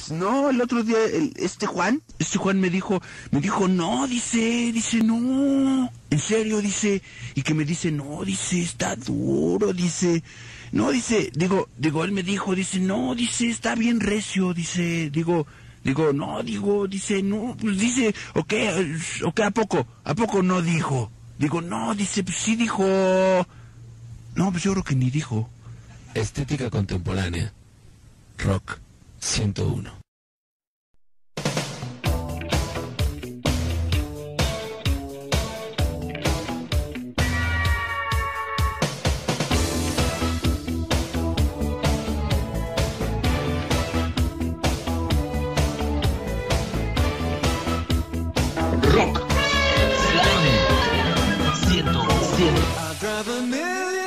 Pues no, el otro día, este Juan me dijo, no, dice, no, en serio, dice, y que me dice, no, dice, está duro, dice, no, dice, digo, él me dijo, dice, no, dice, está bien recio, dice, no, dice, no, pues dice, ok, ¿a poco no dijo? Digo, no, dice, pues sí dijo, no, pues yo creo que ni dijo. Estética contemporánea, Rock 101. Rock 100.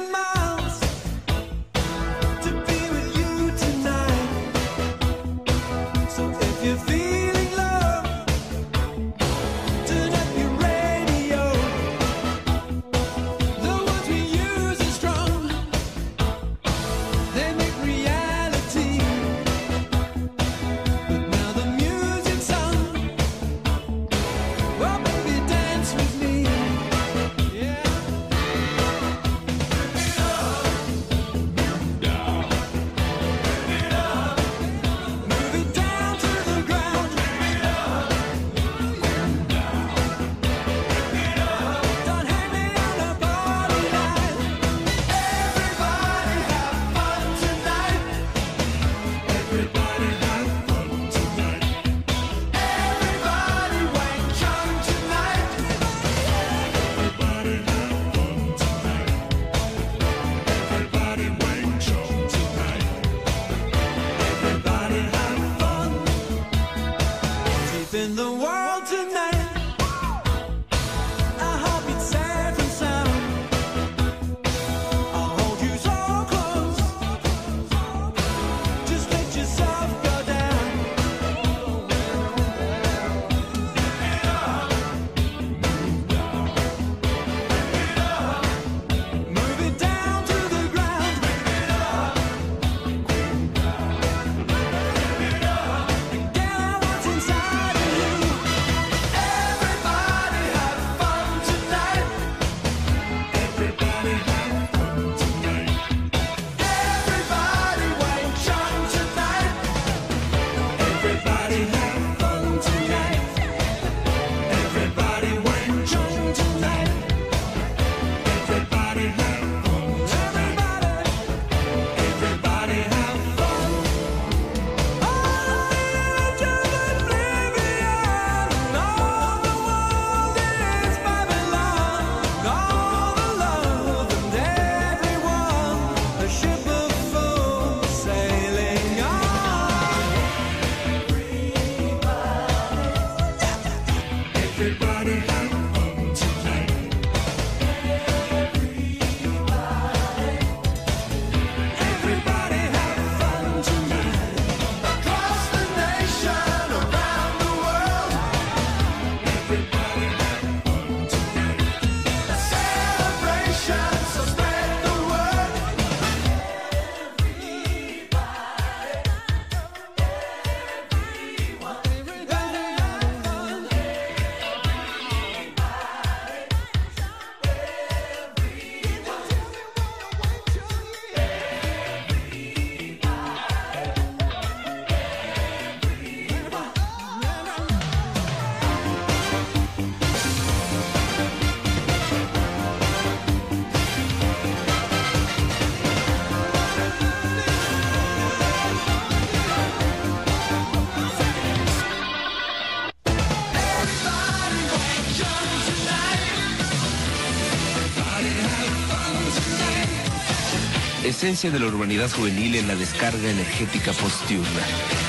Esencia de la urbanidad juvenil en la descarga energética post-diurna.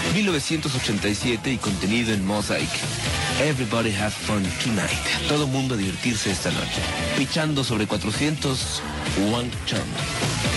1987 y contenido en Mosaic. Everybody have fun tonight. Todo mundo a divertirse esta noche. Pichando sobre 400, Wang Chang.